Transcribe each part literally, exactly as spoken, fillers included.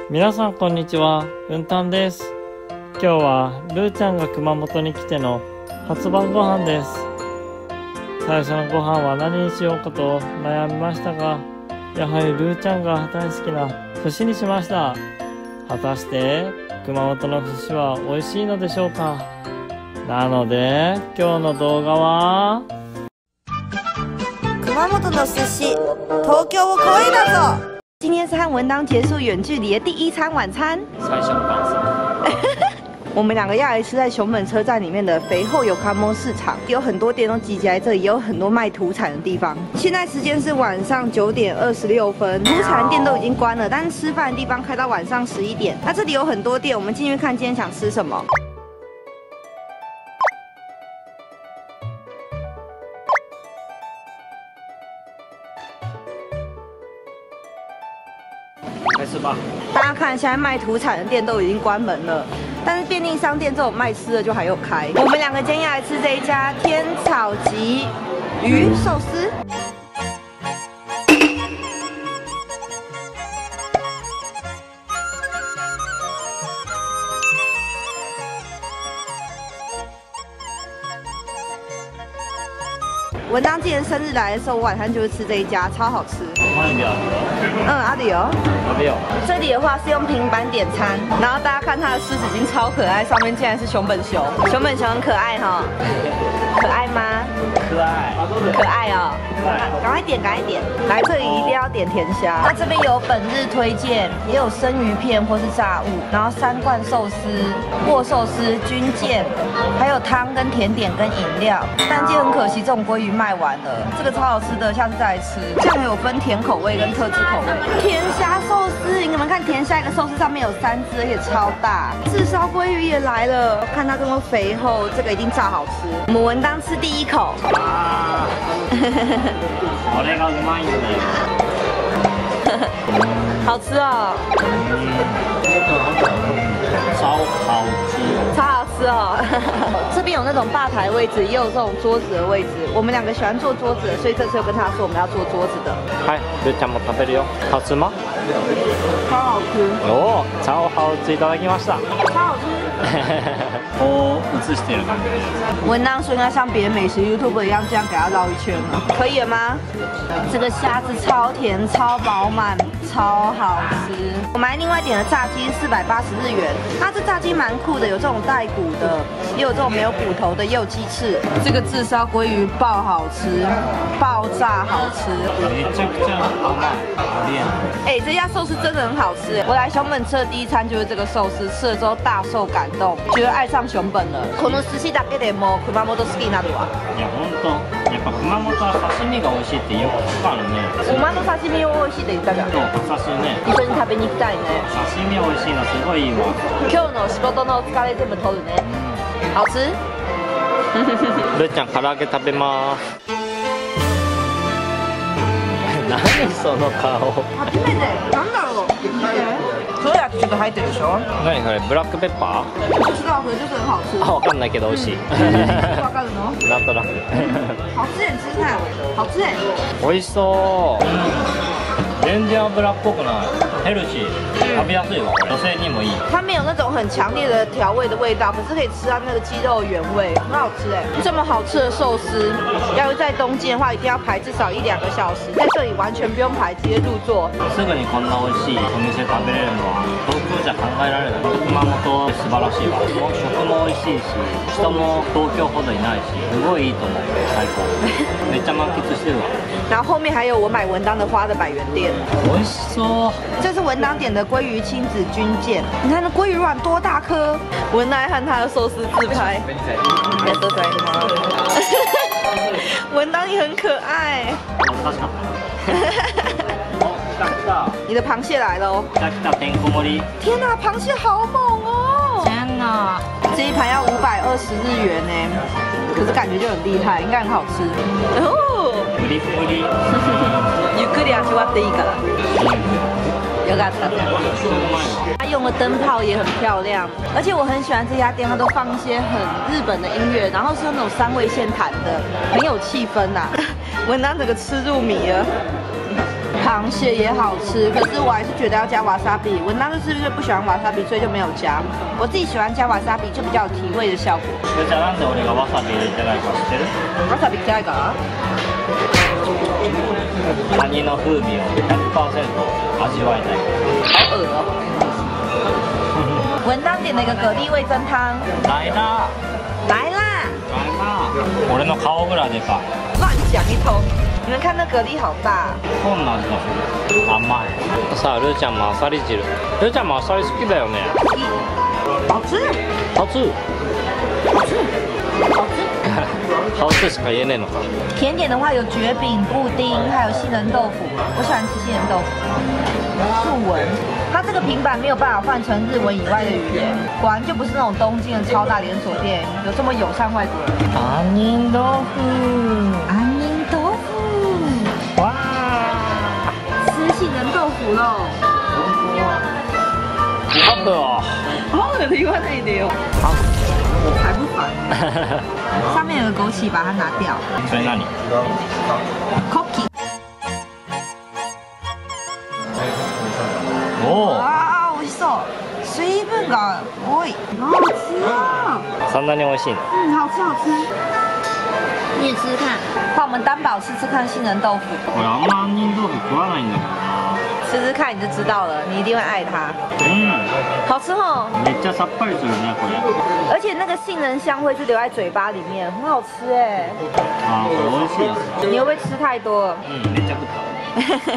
皆さんこんにちは、うんたんです。今日はルーちゃんが熊本に来ての初晩ご飯です。最初のご飯は何にしようかと悩みましたが、やはりルーちゃんが大好きな寿司にしました。果たして熊本の寿司は美味しいのでしょうか。なので今日の動画は熊本の寿司、東京を超えだぞ。今天是和文当结束远距离的第一餐晚餐。 最初の晩餐。 我们两个要来吃在熊本车站里面的肥厚有卡摩市场，有很多店都集结在这里，也有很多卖土产的地方。现在时间是晚上九点二十六分，土产店都已经关了，但是吃饭的地方开到晚上十一点。那这里有很多店，我们进去看今天想吃什么。 开始吧。 大家看，现在卖土产的店都已经关门了，但是便利商店这种卖吃的就还有开。我们两个今天要来吃这一家天草吉鱼寿司。文当今年生日来的时候，我晚上就是吃这一家，超好吃。嗯，阿里哦。阿里哦。这里的话是用平板点餐，然后大家看它的湿纸巾超可爱，上面竟然是熊本熊。熊本熊很可爱哈、哦，可爱吗？ 可爱， 可爱哦。赶快点，赶快点！来这里一定要点甜虾。那这边有本日推荐，也有生鱼片或是炸物，然后三罐寿司、握寿司、军舰，还有汤跟甜点跟饮料。但今天很可惜，这种鲑鱼卖完了。这个超好吃的，下次再来吃。酱有分甜口味跟特制口味。甜虾寿司，你们看甜虾一个寿司上面有三只，而且超大。炙烧鲑鱼也来了，看它这么肥厚，这个一定炸好吃。我们文当吃第一口。啊これがうまいんだよ。 好吃哦。 超好吃。 超好吃哦。这边有那种吧台位置，也有这种桌子的位置。我们两个喜欢坐桌子的，所以这次又跟他说我们要坐桌子的。 はい、ルーちゃんも食べるよ。好吃吗？ 超好吃。 おお、超好吃いただきました。 超好吃。 こう映してる感じ。 文当说应该像别的美食 YouTuber 一样，这样给它绕一圈了，可以了吗？这个虾子超甜、超饱满、超好吃。我们还另外点了炸鸡，四百八十日元。它这炸鸡蛮酷的，有这种带骨的，也有这种没有骨头的，也有鸡翅。这个炙烧鲑鱼爆好吃，爆炸好吃。 めちゃくちゃ甘い。 哎、欸，这家寿司真的很好吃。我来熊本吃的第一餐就是这个寿司，吃了之后大受感动，觉得爱上熊本了。この寿司だけでも熊本好きになるわ。 いや本当、やっぱ熊本は刺身が美味しいってよく聞くからね。 馬の刺身を美味しいって言ったじゃん。 そう、馬刺しね。 一緒に食べに行きたいね。 刺身美味しいのすごいいいわ。 今日の仕事の疲れ全部取るね。うん、好吃。 ルーちゃん唐揚げ食べます。何その顔。 初めて。なんだろう。ソーヤってちょっと入ってるでしょ。 何それ、ブラックペッパー？ 不知道，可是就是很好吃。 あ、わかんないけど美味しい。 わかるの？ なんとなく。 好吃点，吃吃看。好吃哎。 美味しそう。全然油っぽくない。ヘルシー。食べやすいわ。女性にもいい。 它没有那种很强烈的调味的味道，可是可以吃到那个鸡肉的原味，很好吃哎。这么好吃的寿司，要是在东京的话，一定要排至少一两个小时。在这里完全不用排，直接入座。 すぐにこんな美味しいお店食べれるのは東京じゃ考えられない。熊本素晴らしいわ。食も美味しいし、人も東京ほどいないし、すごいいいと思う。最高。めっちゃ満喫してるわ。 然后后面还有我买文当的花的百元店。 美味しそう。 这是文当点的鲑鱼亲子军舰，你看那鲑鱼卵多大颗！文当和他的寿司自拍，在这在吗？文当也很可爱。你的螃蟹来了哦！天哪，螃蟹好猛哦！天哪，这一盘要五百二十日元呢，可是感觉就很厉害，应该很好吃。哦，ゆっくり味わっていいから。有感的。它用的灯泡也很漂亮，而且我很喜欢这家店，它都放一些很日本的音乐，然后是那种三味线弹的，很有气氛呐、啊。文当整个吃入迷了。 螃蟹也好吃，可是我还是觉得要加瓦萨比。文当就是因为不喜欢瓦萨比，所以就没有加。我自己喜欢加瓦萨比，就比较有提味的效果。 じゃあなんで俺がわさび入れてないか知ってる？ 瓦萨比加一个啊。 カニの風味を ひゃくパーセント 味わいたい。 好恶哦。文当点了一个蛤蜊味噌汤。 来啦！ 来啦！ 来啦！俺の顔ぐらいでかい。 乱讲一通。你们看那蛤蜊好大。 こんな味がする。甘い。さあ、ルーちゃんもあさり汁。ルーちゃんもあさり好きだよね。 好吃。 好吃。 好吃。好吃。 好吃しか言えねえのか。 甜点的话有蕨饼、布丁，还有杏仁豆腐。我喜欢吃杏仁豆腐。素文，它这个平板没有办法换成日文以外的语言，果然就不是那种东京的超大连锁店，有这么友善外国人。 杏仁豆腐。 杏仁豆腐。 哇！ 吃杏仁豆腐喽。 好饿哦。 好恶的言わないでよ。 好。 烦不烦？上面有个枸杞，把它拿掉。 所以那里 cookie。 おお。 ああ、美味しそう。水分が多い。好好吃啊！ そんなに美味しいの？ 嗯，好吃好吃。你也吃吃看。换我们担保吃吃看杏仁豆腐。 俺あんま杏仁豆腐食わないんだけどな。 吃吃看你就知道了，你一定会爱它。 嗯， 好吃哦。 めっちゃさっぱりするねこれ。 而且那个杏仁香会是留在嘴巴里面，很好吃哎。 あ、これ美味しいやつ。 你会不会吃太多了？ 嗯，めっちゃ食った。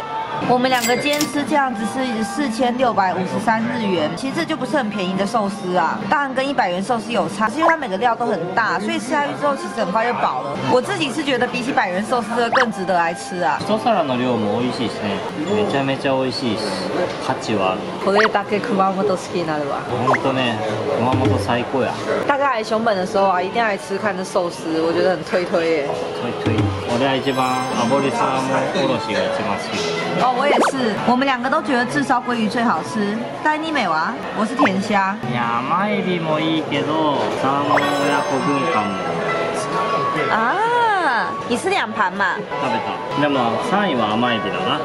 我们两个今天吃这样子是四千六百五十三日元，其实这就不是很便宜的寿司啊。当然跟一百元寿司有差，是因为它每个料都很大，所以吃下去之后其实很快就饱了。我自己是觉得比起百元寿司这个更值得来吃啊。 一皿の量も美味しいしね。めちゃめちゃ美味しいし、価値はある。 これだけ熊本好きになるわ。 本当ね、熊本最高や。 大家来熊本的时候啊，一定要来吃看这寿司，我觉得很推推耶。 推推。俺は一番炙りサーモンおろしが一番好き。 哦，我也是，我们两个都觉得炙烧鲑鱼最好吃。但你美娃，我是甜虾。 山エビもいいけど、サーモン親子軍艦も。 啊，你吃两盘嘛？ 食べた。でもさんいは甘エビだな。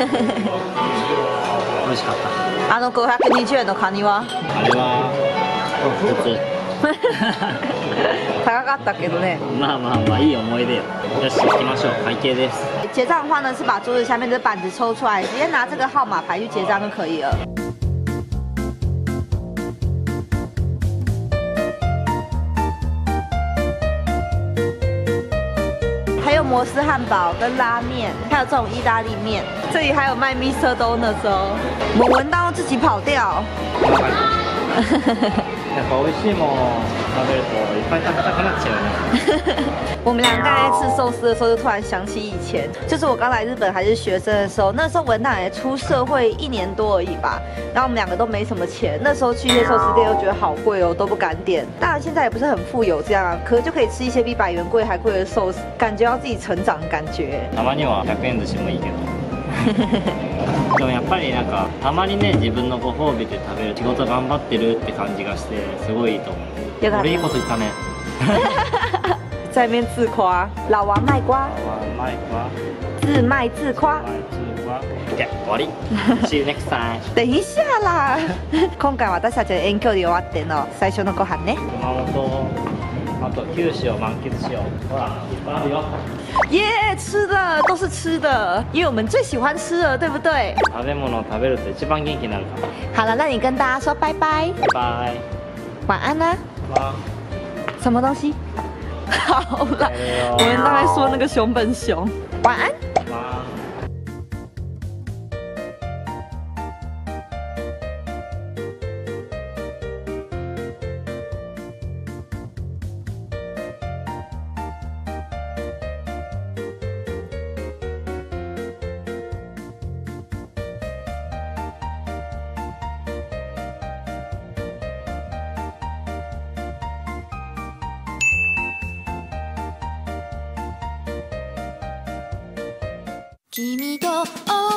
美味しかった。 あのごひゃくにじゅうえんのカニは？ あれは普通。 高かったけどね。 まあまあまあいい思い出よ。よし行きましょう。会計です。 结账的话呢，是把桌子下面的板子抽出来，直接拿这个号码牌去结账就可以了。还有摩斯汉堡跟拉面，还有这种意大利面，这里还有卖 Mister Donuts 哦。我们闻到自己跑掉。 やっぱ美味しいもの食べるといっぱい食べたくなっちゃうね。 我们俩刚才吃寿司的时候，就突然想起以前，就是我刚来日本还是学生的时候，那时候文档也出社会一年多而已吧。然后我们两个都没什么钱，那时候去一些寿司店又觉得好贵哦，都不敢点。当然现在也不是很富有这样啊，可是就可以吃一些比百元贵还贵的寿司，感觉到自己成長的感觉。 たまにはひゃくえん寿司もいいけど。でもやっぱりなんかたまにね自分のご褒美で食べる仕事頑張ってるって感じがしてすごいいいと思う。俺いいこと言ったね。 在那边自夸，老王卖瓜， 老王卖瓜， 自卖自夸。 卖自夸。OK，終わり。See you next time。 等一下啦，今回私たちの遠距離終わっての最初のご飯ね。 熊本。あと九州を満喫しよう。ほら、いっぱいあるよ。 耶，吃的都是吃的，因为我们最喜欢吃了，对不对？ 食べ物を食べると一番元気になるから。 好了，那你跟大家说拜拜， 拜拜， 晚安啦。 晚安。 什么东西？好了，我们大概说那个熊本熊，晚安。 晚安。 君と